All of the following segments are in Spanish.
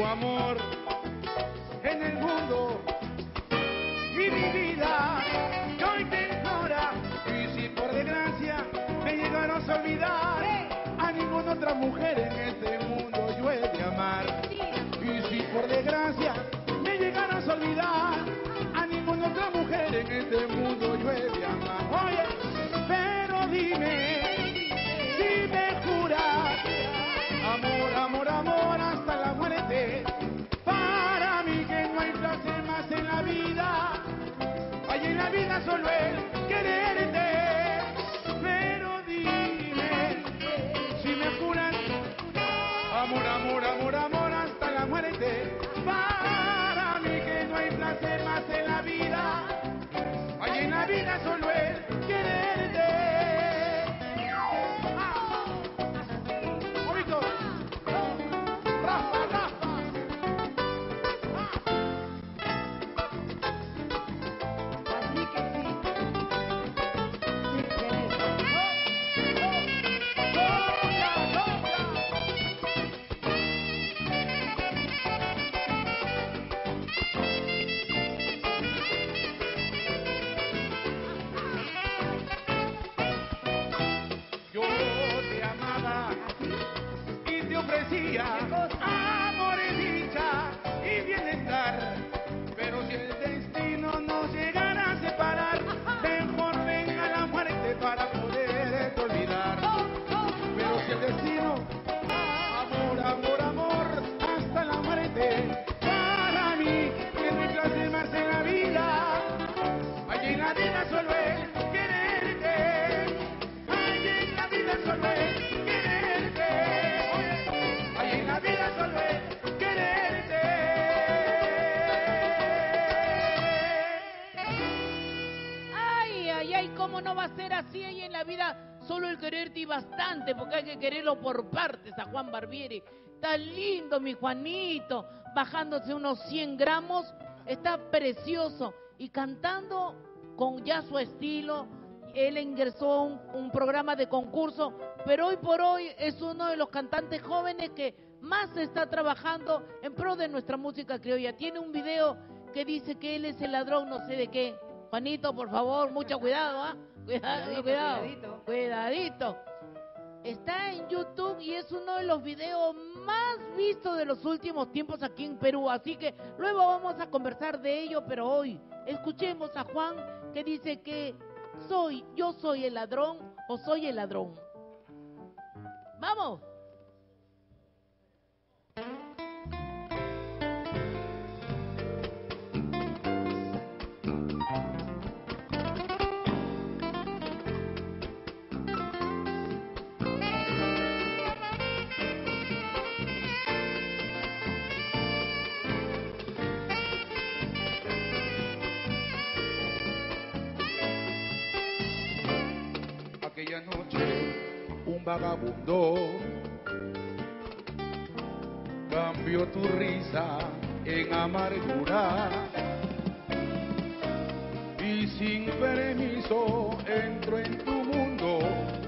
amor en el mundo y mi vida que hoy te ignora. Y si por desgracia me llegaras a olvidar, a ninguna otra mujer en este mundo yo he de amar. Y si por desgracia me llegaras a olvidar, a ninguna otra mujer en este mundo yo he de amar. Oye, pero dime si me juras amor, amor, amor hasta la muerte. Para mí que no hay placer más en la vida, hay en la vida solo el quererte. Pero dime si me juras amor, amor, amor, amor hasta la muerte. Para mí que no hay placer más en la vida, hay en la vida solo el quererte. Oído, Rafa, Rafa. Así que sí, sí queremos. Yo te amaba y te ofrecía amor y dicha y bienestar, pero si el destino nos llegara a separar, mejor venga la muerte para poderte olvidar. Pero si el destino, amor, amor, amor hasta la muerte, para mí que no hay placer más en la vida, allí en la vida solo es quererte. Allí en la vida solo es quererte. Allí en la vida solo es quererte. Ay, ay, ay, ¿cómo no va a ser así ahí en la vida? Solo el quererte y bastante, porque hay que quererlo por partes a Juan Barbieri. Está lindo mi Juanito, bajándose unos 100 gramos, está precioso y cantando con ya su estilo. Él ingresó a un programa de concurso, pero hoy por hoy es uno de los cantantes jóvenes que más está trabajando en pro de nuestra música criolla. Tiene un video que dice que él es el ladrón, no sé de qué. Juanito, por favor, mucho cuidado, ¿ah? Cuidado, cuidado. Cuidadito. Cuidadito. Está en YouTube y es uno de los videos más vistos de los últimos tiempos aquí en Perú. Así que luego vamos a conversar de ello, pero hoy escuchemos a Juan que dice que yo soy el ladrón o soy el ladrón. ¡Vamos! Aquella noche un vagabundo cambió tu risa en amargura y sin permiso entró en tu mundo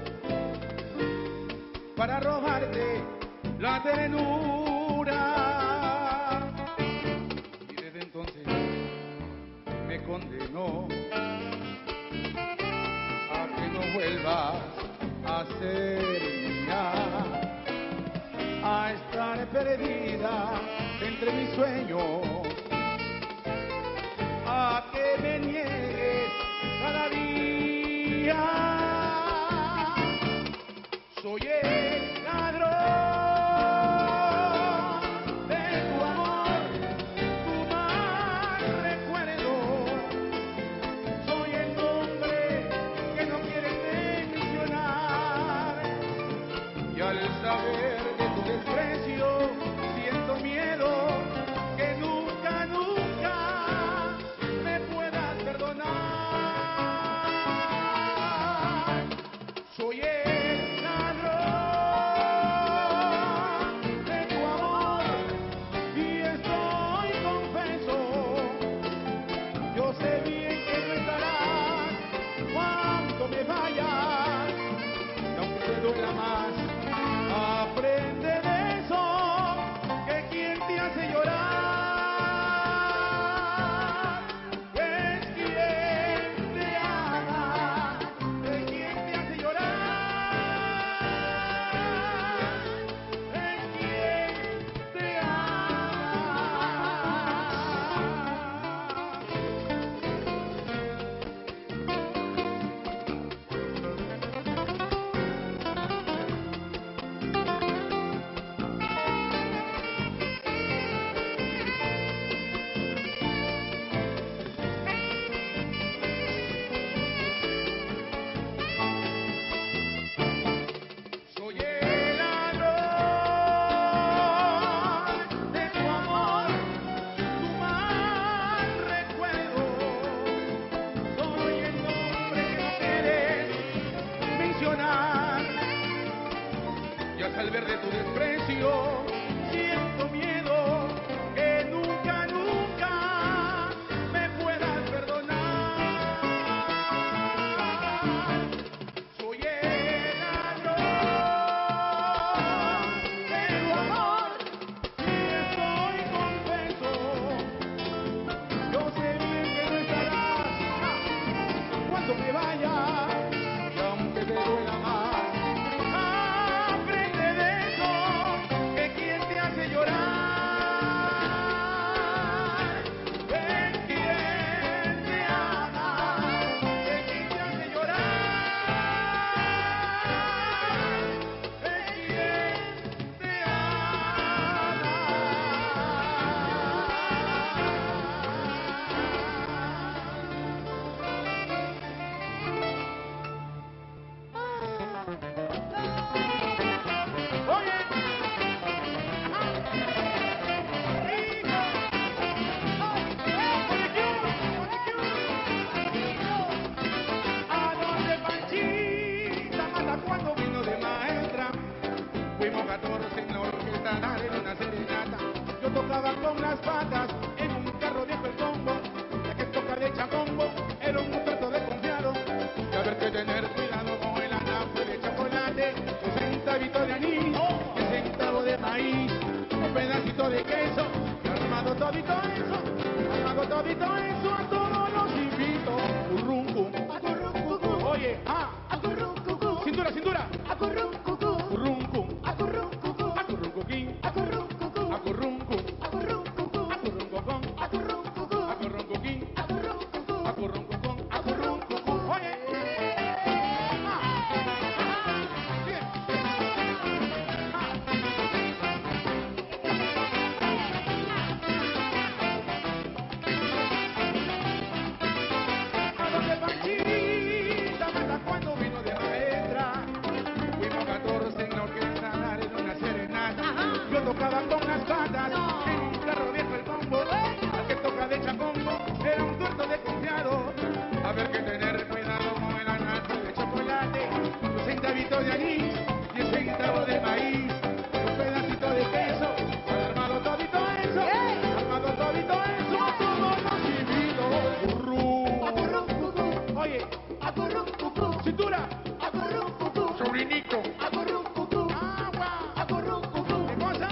para robarte la ternura. Y desde entonces me condenó a que no vuelvas a ser mía, a estar perdida entre mis sueños, a que me niegues cada día. Soy el ladrón de tu amor, tu mal recuerdo. Soy el nombre que no quieres mencionar. Y al saber de tu desprecio, siento miedo que nunca, nunca me puedas perdonar. Soy el ladrón de tu amor y estoy confeso. Yo sé bien que no estarás cuando me vayas, y aunque te duela más, aprende de eso, que quien te hace llorar mientras al ver de tu desprecio siento miedo que nunca, nunca me puedas perdonar. Soy el ladrón de tu amor y estoy confeso. Yo sé bien que no estarás cuando me vaya, y aunque te duela más, aprende de eso, que quien te hace llorar es quien te ama, que quien te hace llorar es quien te Oye, a donde Panchita Mata cuando vino de maestra, fuimos 14 en la orquesta a darle una serenata. Yo tocaba con las patas en un carro viejo el combo, ya que toca de chacombo, era un trato desconfiado. Y haber que tener cuidado con el anafe de chocolate, un centavito de anís, un centavo de maíz, un pedacito de queso, y armado todito eso, a todos los invito. Curruncu, oye, cintura, cintura, curruncu, acurruncuquín, acurruncu, acurruncocón, acurruncuquín, acurruncocón, acurruncucu, oye. A donde Panchita Mata cuando vino de maestra, fuimos 14 en la orquesta a darle una serenata. Yo tocaba con las patas en un carro viejo el combo, al que toca de chacombo era un tuerto desconfiado. A ver que tener cuidado con el anafe de chocolate, un centavito de anís, 10 centavos de maíz, un pedacito de queso, armado todito eso, a todos los invito. Oye, cintura, sobrinito, agua, ¿qué cosa?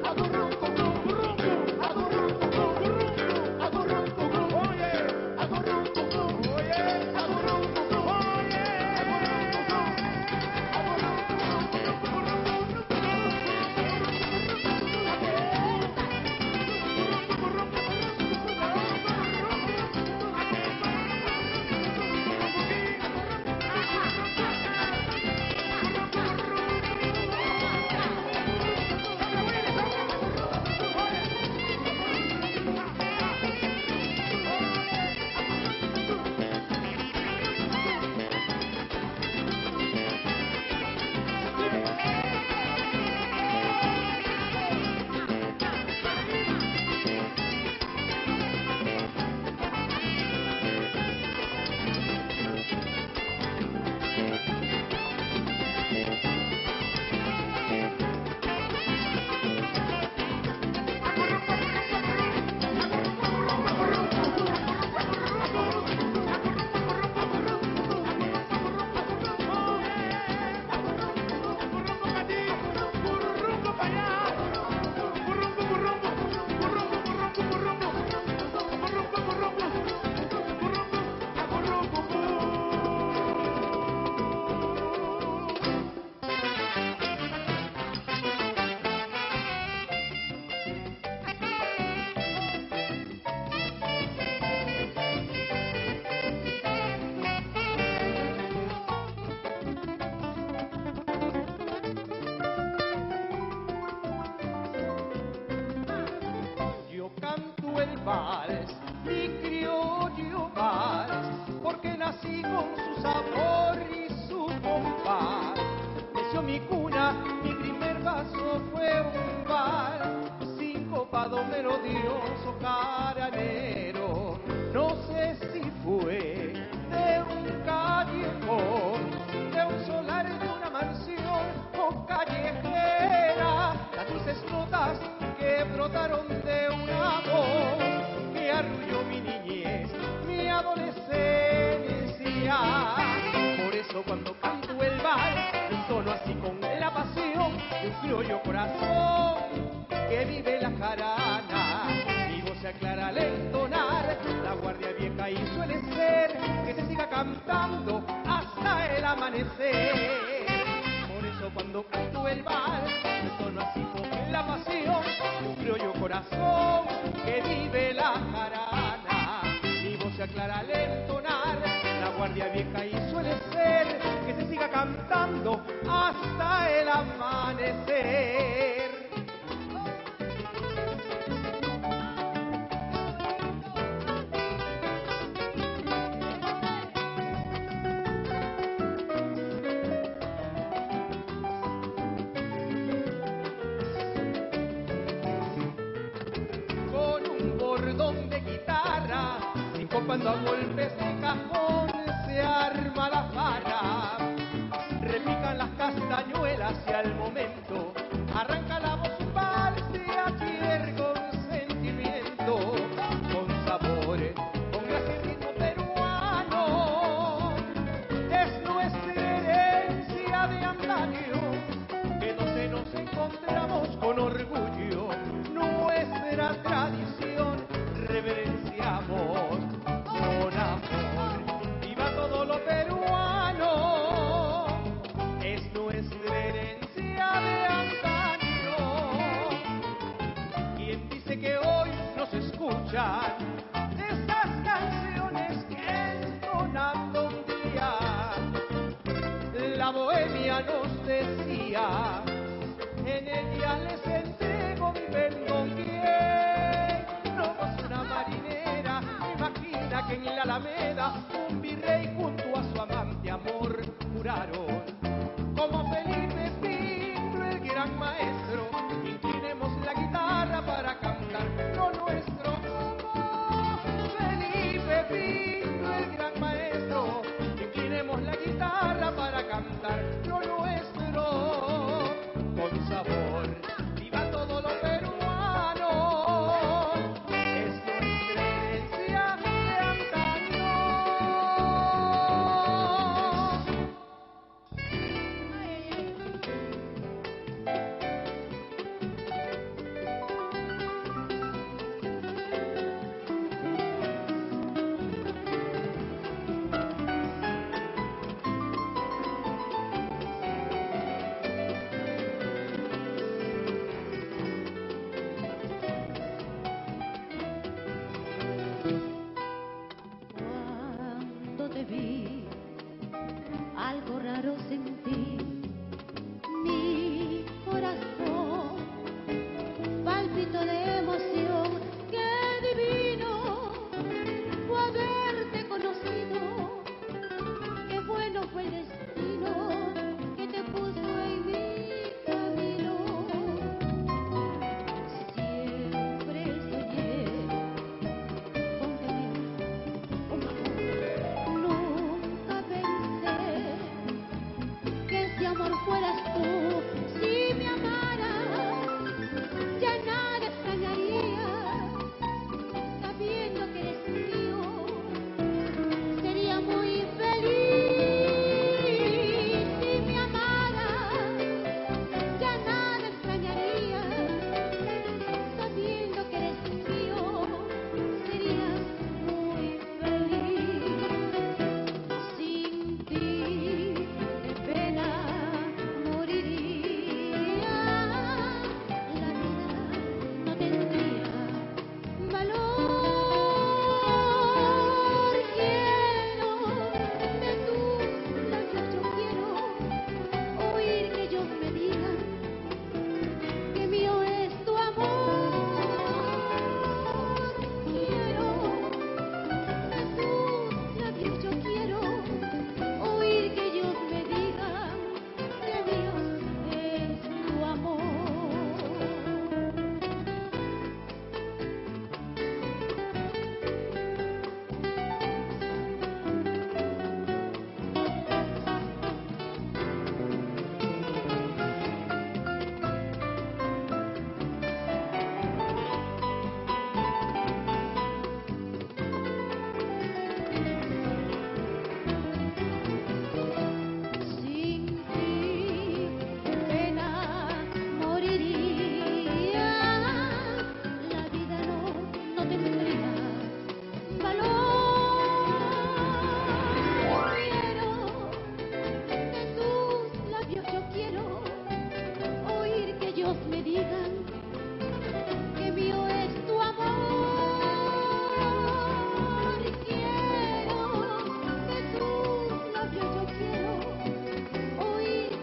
nací con su sabor y su compás. Creció mi cuna, mi primer vaso fue un bar, sincopado melodioso caranero. No sé si fue de un callejón, de un solar, de una mansión o callejero. cantando hasta el amanecer. Con un bordón de guitarra, sincopando a golpes de cajón, se arma la farra. Repican las castañuelas y al momento arranca la voz un vals de ayer con sentimiento, con sabores, con gracia y ritmo peruano. Es nuestra herencia de antaño, que donde nos encontramos con orgullo, nuestra tradición reverenciamos con amor. Viva todo lo peruano, es nuestra herencia de antaño. Quien dice que hoy nos escuchan estas canciones que entonando un día la bohemia nos decía, en ella les entrego mi perdón. Bien, no es una marinera, imagina que en la Alameda un virrey junto a su amante amor juraron. Como Felipe Pinto, el gran maestro, inclinemos la guitarra para cantar lo nuestro. Como Felipe Pinto, el gran maestro, inclinemos la guitarra para cantar lo nuestro con sabor. Viva todo lo peruano, es nuestra herencia de antaño. Cuando te vi, algo raro sentí. Mi corazón palpitó de emoción. ¡Qué divino fue haberte conocido! ¡Qué bueno fue el destino que te puso en mi camino! Siempre soñé con tener un amor. Nunca pensé que ese amor fueras tú. Si me amaras, ya nada extrañaría, sabiendo que eres mío, sería muy feliz. Si me amaras, ya nada extrañaría, sabiendo que eres mío, serías muy feliz. Sin ti, de pena moriría, la vida no tendría valor. Quiero de tus labios, yo quiero oír que ellos me digan que mío es tu amor. Quiero de tus labios, yo quiero oír que ellos me digan que mío es tu amor. Sin ti, de pena moriría, la vida no tendría valor. Quiero de tus labios, yo quiero oír que ellos me digan que mío es tu amor. Quiero de tus labios, yo quiero oír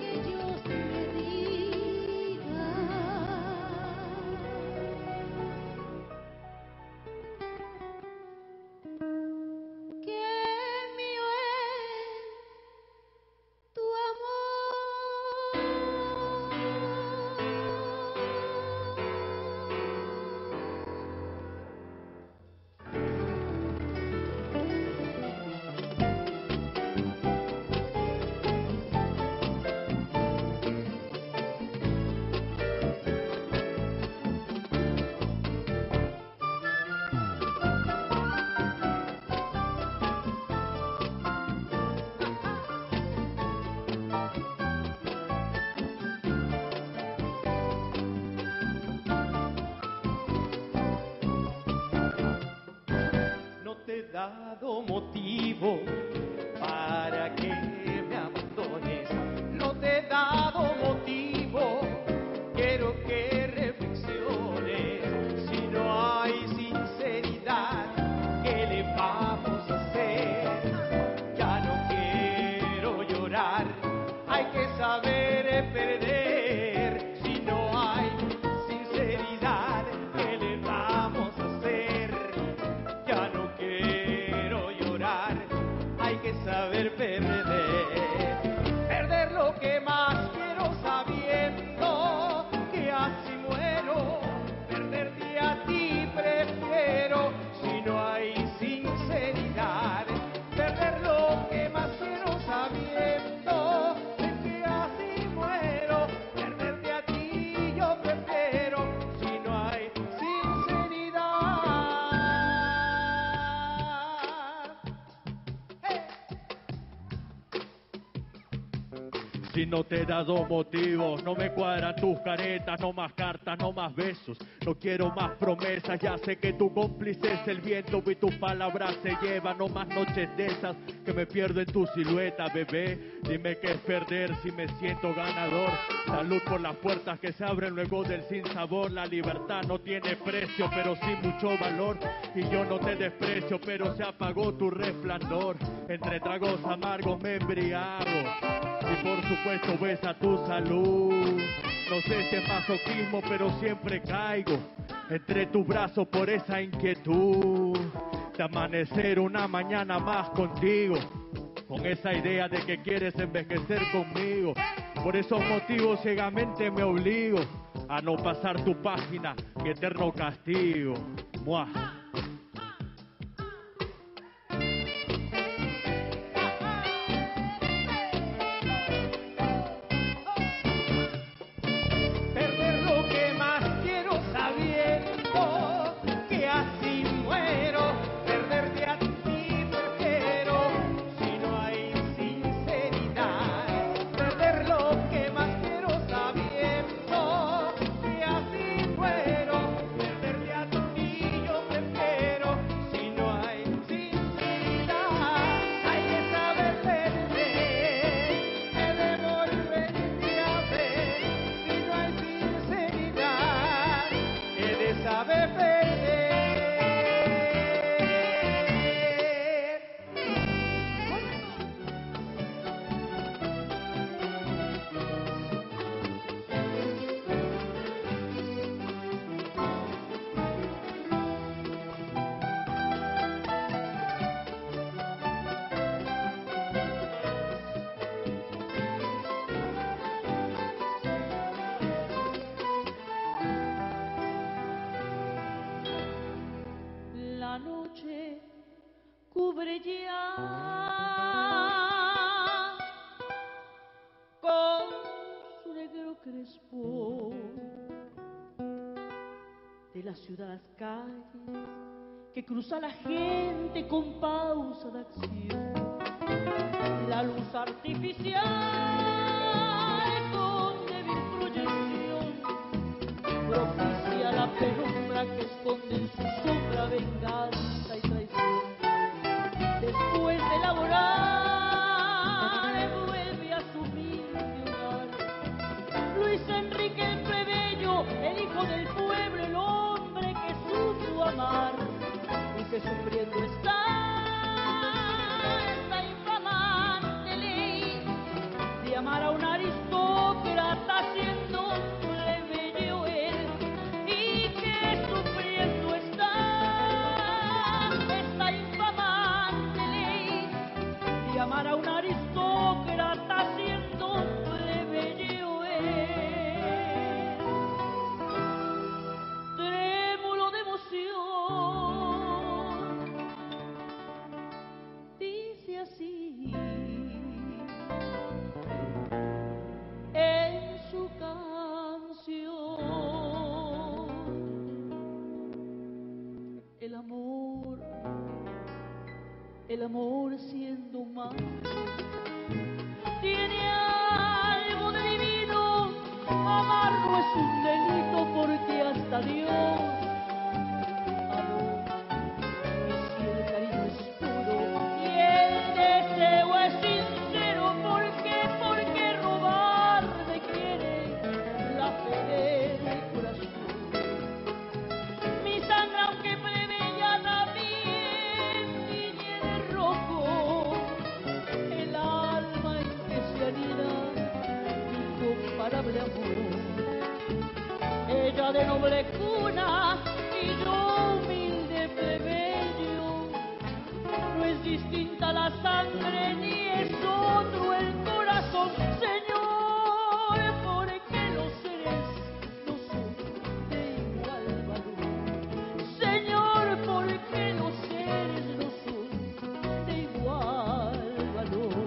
dado motivo para que me abandones. No te he dado motivo, quiero que reflexiones. Si no hay sinceridad, ¿qué le vamos a hacer? Ya no quiero llorar, hay que saber perder. Si no hay sinceridad, ¿qué le vamos a hacer? Ya no quiero llorar, hay que saber perder. Perder lo que más quiero sabiendo que así muero. Perderte a ti prefiero si no hay sinceridad. Perder lo que más quiero sabiendo que así muero. Perderte a ti yo prefiero si no hay sinceridad. Si no te he dado motivos, no me cuadran tus caretas, no más cartas, no más besos, no quiero más promesas, ya sé que tu cómplice es el viento y tus palabras se llevan, no más noches de esas que me pierdo en tu silueta, bebé, dime qué es perder si me siento ganador, salud por las puertas que se abren luego del sinsabor, la libertad no tiene precio, pero sí mucho valor, y yo no te desprecio, pero se apagó tu resplandor, entre tragos amargos me embriago. Y por supuesto besa tu salud. No sé si es masoquismo, pero siempre caigo entre tus brazos por esa inquietud de amanecer una mañana más contigo, con esa idea de que quieres envejecer conmigo. Por esos motivos ciegamente me obligo a no pasar tu página, mi eterno castigo. ¡Mua! Perder lo que más quiero sabiendo que así muero. Perderte a ti prefiero si no hay sinceridad. Perder lo que más quiero sabiendo que así muero. Perderte a ti yo prefiero si no hay sinceridad. Hay que saber perder, he de volverte a ver. Si no hay sinceridad, he de saber perder. La noche cubre ya con su negro crespo de la ciudad las calles que cruza la gente con pausa de acción. La luz artificial con débil proyección propicia la penumbra que esconde en su sombra venganza y traición. Después de laborar vuelve a su humilde hogar. Luis Enrique el plebeyo, el hijo del pueblo, el hombre que supo amar y que sufriendo está esta infamante ley de amar a un aristócrata siendo un plebeyo él, y que sufriendo está esta infamante ley de amar a un aristócrata siendo un plebeyo él. Trémulo de emoción dice así en su canción: el amor siendo humano tiene algo de divino. Amar no es un delito porque hasta Dios amó. Y si el cariño es puro, Ella de noble cuna y yo humilde plebeyo. No es distinta la sangre ni es otro el corazón, Señor, porque los seres no son de igual valor. Señor, porque los seres no son de igual valor.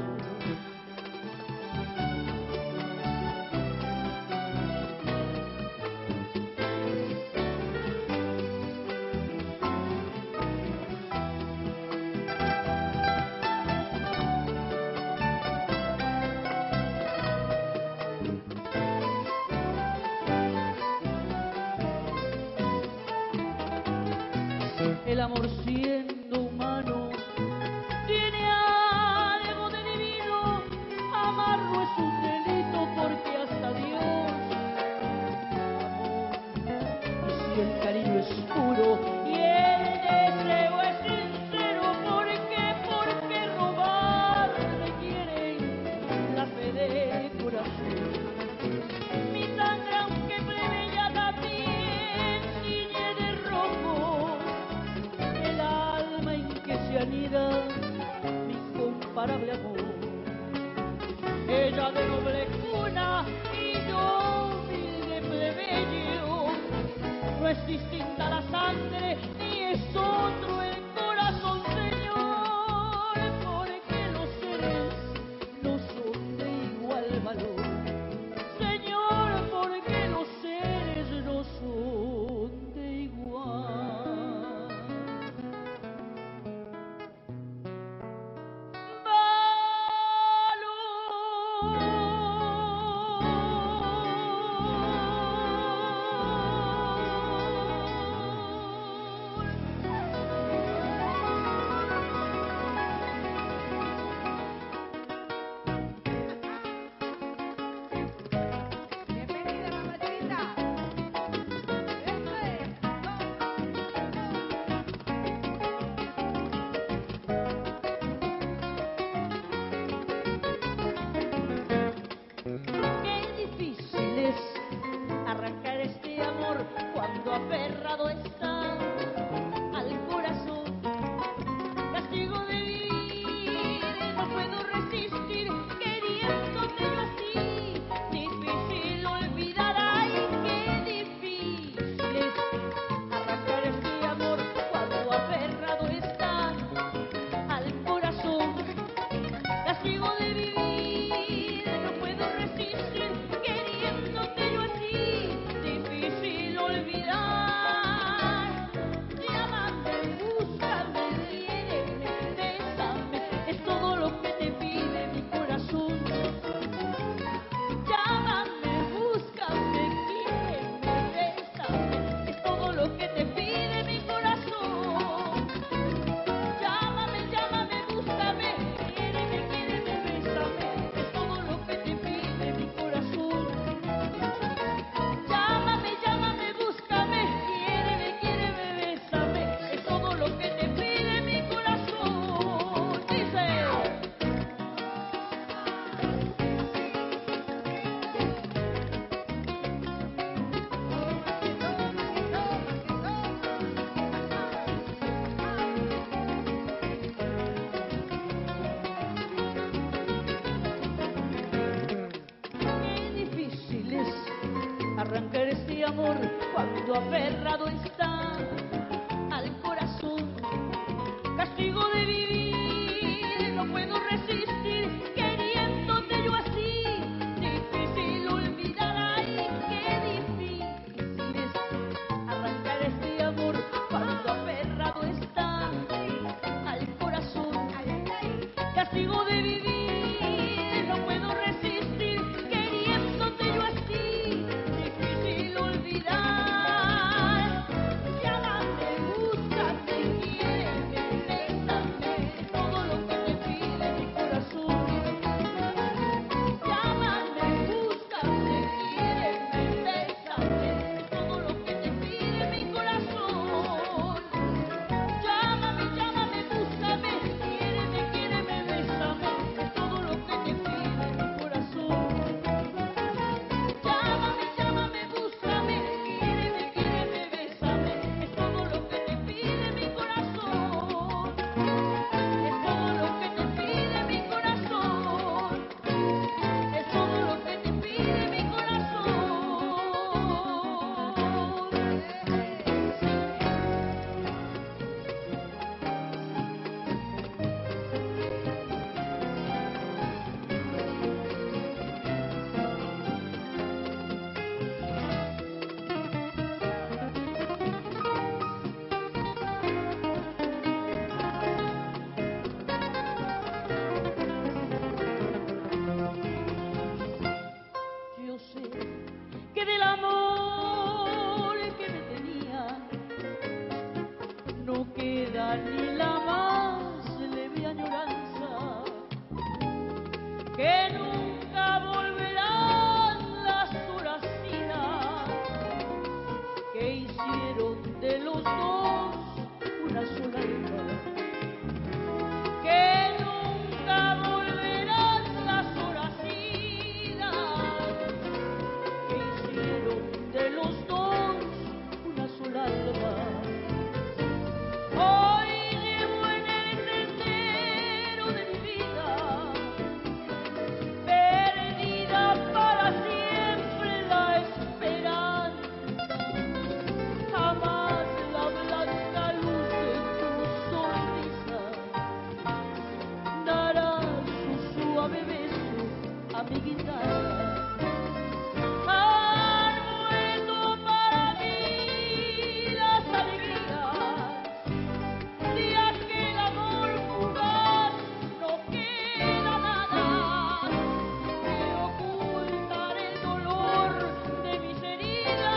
El amor siendo humano tiene algo de divino. Amarlo es un delito porque hasta Dios amó. Y si el cariño es puro y el deseo es sincero, ¿por qué robar requieren la fe del corazón? Mi sangre aunque plebeya también tiñe de rojo el alma en que se anida mi incomparable amor. Ella de noble cuna y yo humilde plebeyo. No es distinta la sangre ni es otro el corazón, Señor, porque los seres no son de igual valor. Señor, porque los seres no son de igual Bienvenida, mamacita. Qué difícil es arrancar este amor cuando aferrado está al corazón. Castigo de vivir, no puedo resistir queriéndote yo así. Difícil olvidar, ay, qué difícil es arrancar este amor cuando aferrado está al corazón. Castigo de vivir, no puedo resistir queriéndote yo así. Difícil olvidar. Llámame, búscame, quiéreme, bésame, es todo lo que te pide mi corazón. Llámame, búscame, quiéreme, bésame, es todo lo que te pide mi corazón. Llámame, llámame, búscame, quiéreme, bésame, es todo lo que te pide mi corazón. Llámame, llámame, búscame, quiéreme, bésame, es todo lo que te pide mi corazón. Dice. Qué difícil es arrancar este amor cuando aferrado está al corazón. Castigo de vivir, no puedo resistir queriéndote yo así. Difícil olvidar, ay, qué difícil es arrancar este amor cuando aferrado está al corazón. Castigo de vivir, no puedo resistir queriéndote yo así. Difícil olvidar. que del amor que me tenía no queda ni la más leve añoranza, que nunca volverán las horas finas que hicieron de los dos una sola alma, que nunca volverán las horas finas que hicieron de los dos una sola alma. Hoy llevo en el sendero de mi vida, perdida para siempre la esperanza. Jamás la blanca luz de tu sonrisa dará su suave beso a mi guitarra. Han muerto para mí las alegrías de aquel amor fugaz, no queda nada que ocultar el dolor de mis heridas,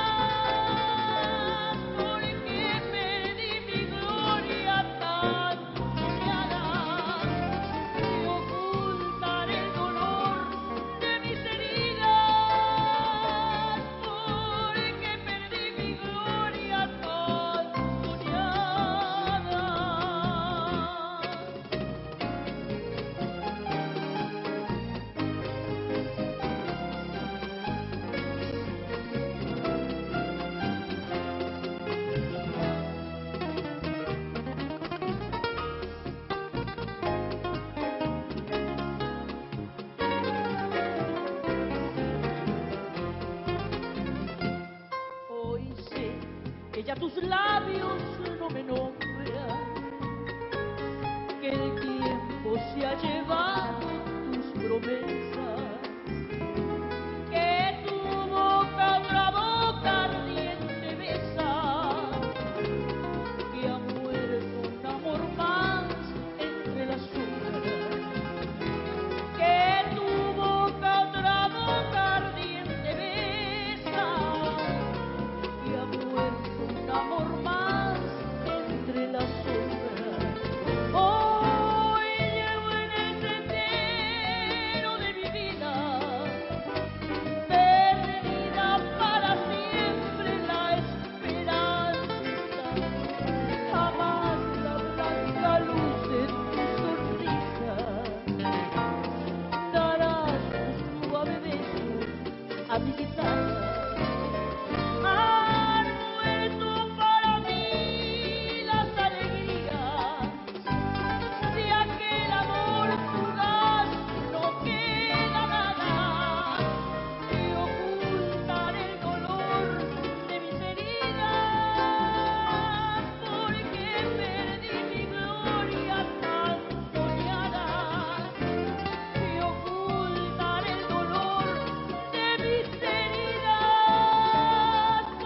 porque perdí mi gloria tan soñada, que ocultar el dolor de mis heridas, porque perdí mi gloria tan soñada. Hoy sé que ya tus labios no me nombran, que el tiempo se ha llevado tus promesas, que tu boca otra boca ardiente besa, que ha muerto un amor más entre las sombras, que tu boca otra boca ardiente besa, que ha muerto un amor más entre las sombras. Hoy llevo en el sendero de mi vida, perdida para siempre la esperanza. Jamás la blanca luz de tu sonrisa dará su suave beso a mi guitarra. Han muerto para mí las alegrías de aquel amor fugaz, no queda nada que ocultar el dolor de mis heridas, porque perdí mi gloria tan soñada, que ocultar el dolor de mis heridas,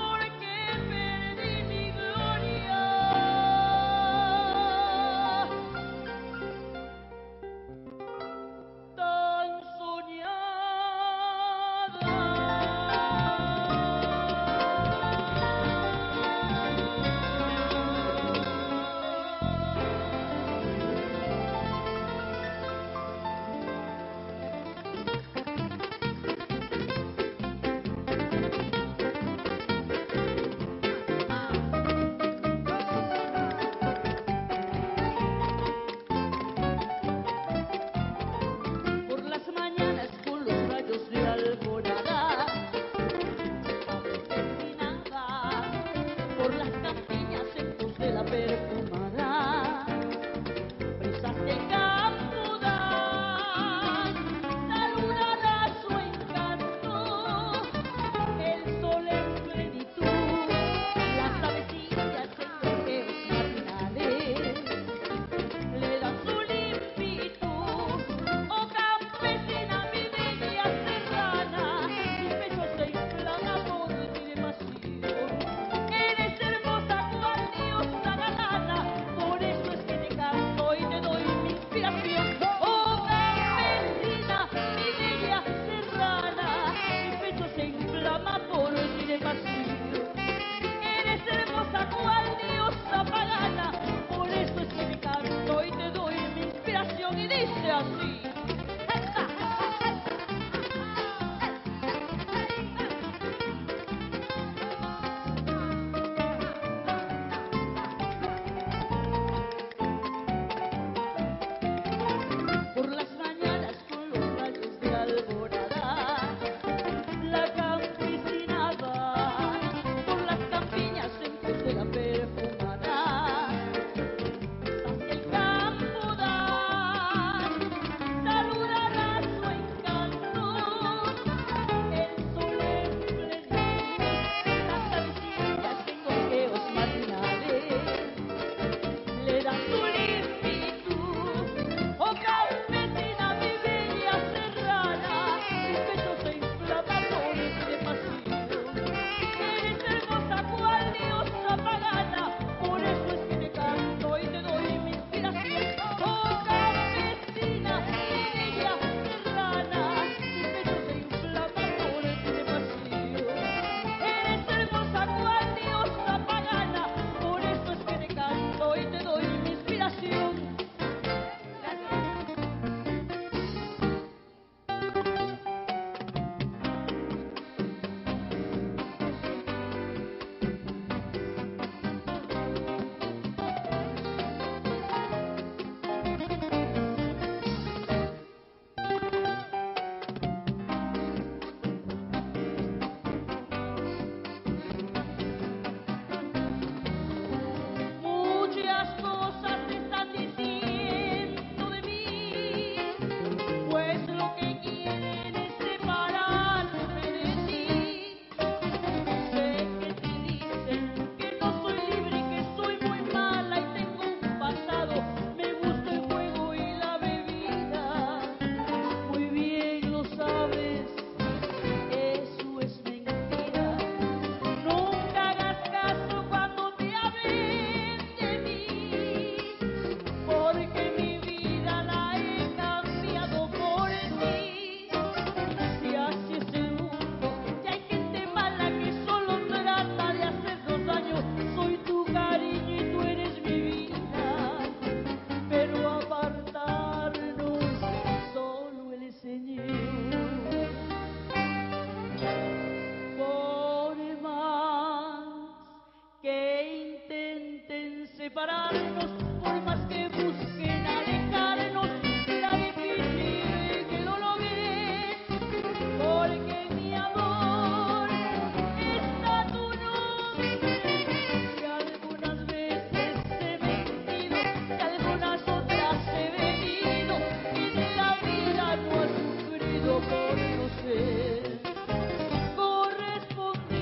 separarnos, por más que busquen alejarnos, será difícil que lo logren, porque mi amor está tu nombre. Y algunas veces he mentido, y algunas otras he venido, y de la vida no has sufrido por no ser correspondido.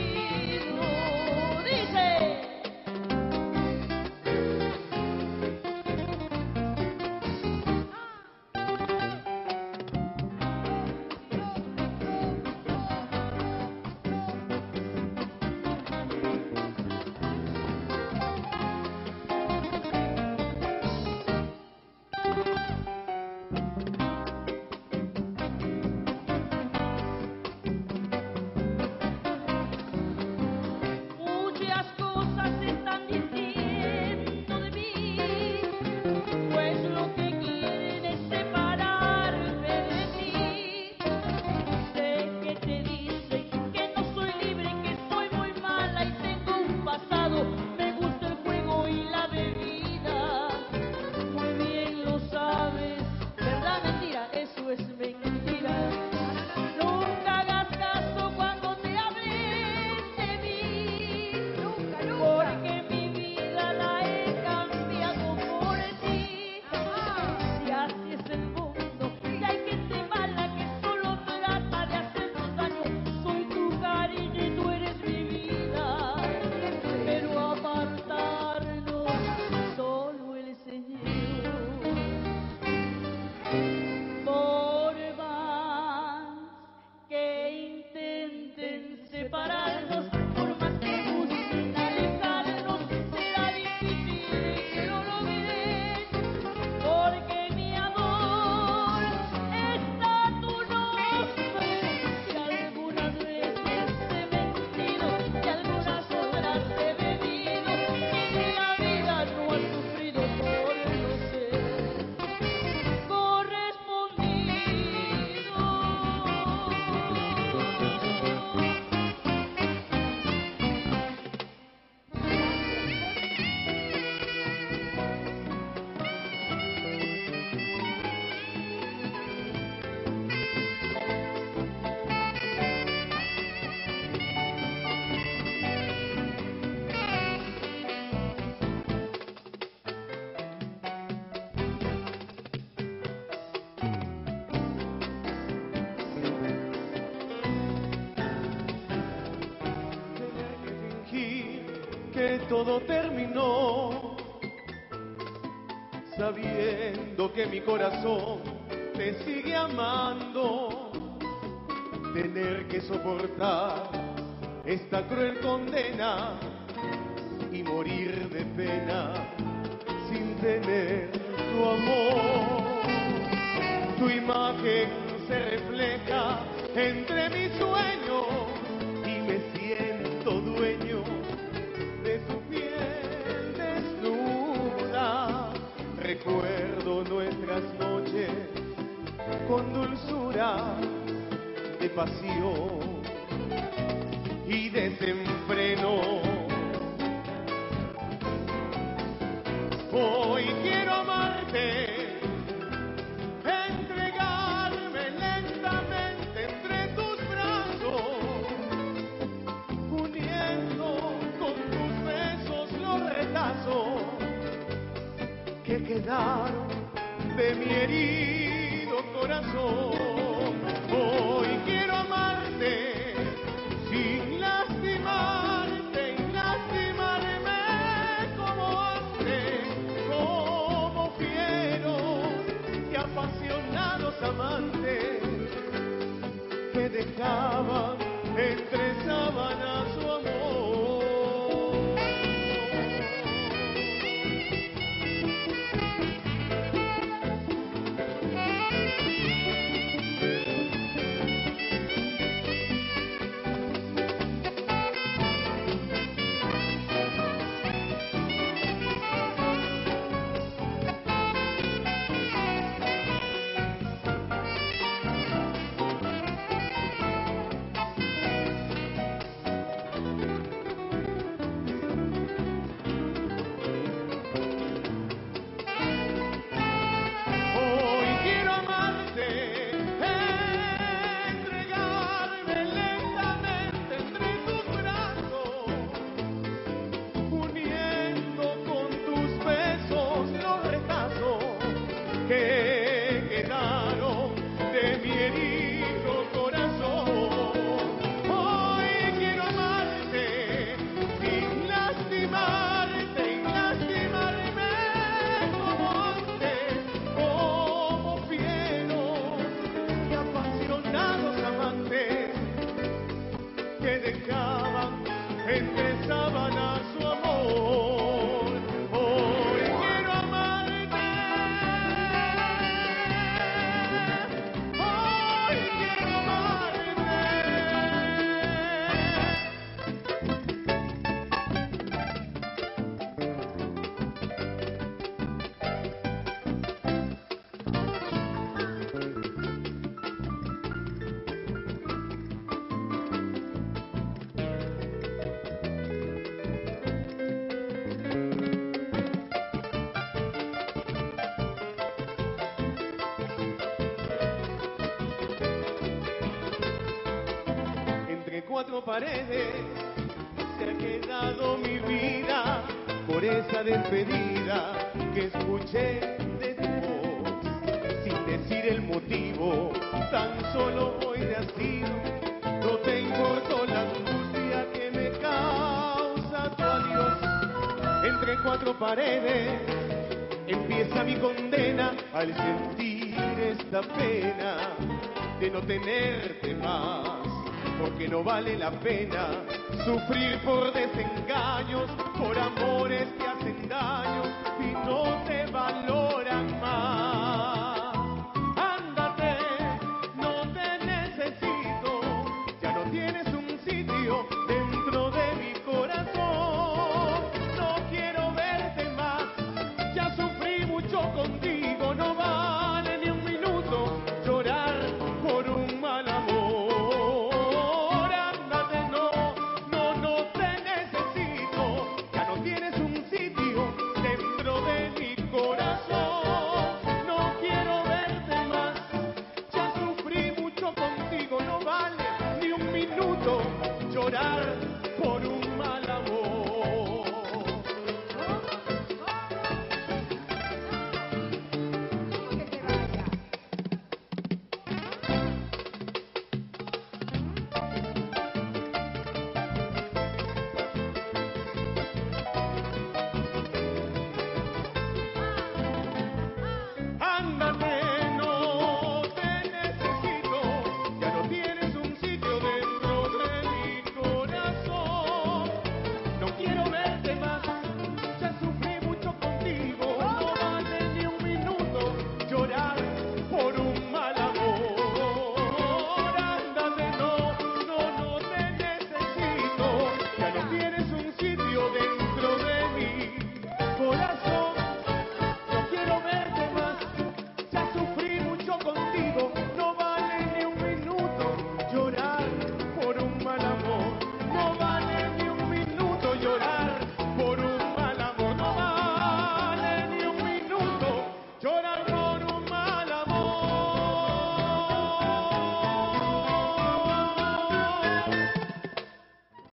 Dice. Muchas cosas se están diciendo de mí, pues lo que quieren es separarme de ti. Sé que te dicen que no soy libre, que soy muy mala y tengo un pasado. Me gusta el juego y la bebida. Muy bien lo sabes, ¿verdad? Mentira, eso es mentira. Nunca hagas caso cuando te hablen de mí, Nunca, nunca. porque mi vida la he cambiado por ti. Si así es el mundo, y hay gente mala que solo trata de hacernos daño. Soy tu cariño y tú eres mi vida, pero apartarnos solo el Señor. Por más que intenten separarnos, por más que busquen alejarnos, será difícil que lo logren, porque mi amor está tu nombre. Y algunas veces he mentido, y algunas otras he bebido, y de la vida no has sufrido por no ser correspondido. Tener que fingir que todo terminó, sabiendo que mi corazón te sigue amando. Tener que soportar esta cruel condena y morir de pena sin tener tu amor. Tu imagen se refleja entre mis sueños y me siento dueño de tu piel desnuda. Recuerdo nuestras noches con dulzura de pasión y desenfreno. Hoy quiero amarte, entregarme lentamente entre tus brazos, uniendo con tus besos los retazos que quedaron de mi herido corazón. Hoy quiero amarte sin lastimarte y lastimarme como antes, como fieros y apasionados amantes que dejaban entre sábanas su amor. que dejaban entre sábanas su amor. Hoy quiero amarte, hoy quiero amarte. Entre cuatro paredes se ha quedado mi vida por esa despedida que escuché de tu voz, sin decir el motivo, tan solo hoy de así. No te importó la angustia que me causa tu adiós. Entre cuatro paredes empieza mi condena al sentir esta pena de no tenerte más, porque no vale la pena sufrir por desengaños, por amores que hacen daño y no te valoran más. Ándate, no te necesito, ya no tienes un sitio dentro de mi corazón. No quiero verte más, ya sufrí mucho contigo, no vale ni un minuto llorar por un mal amor. Llorar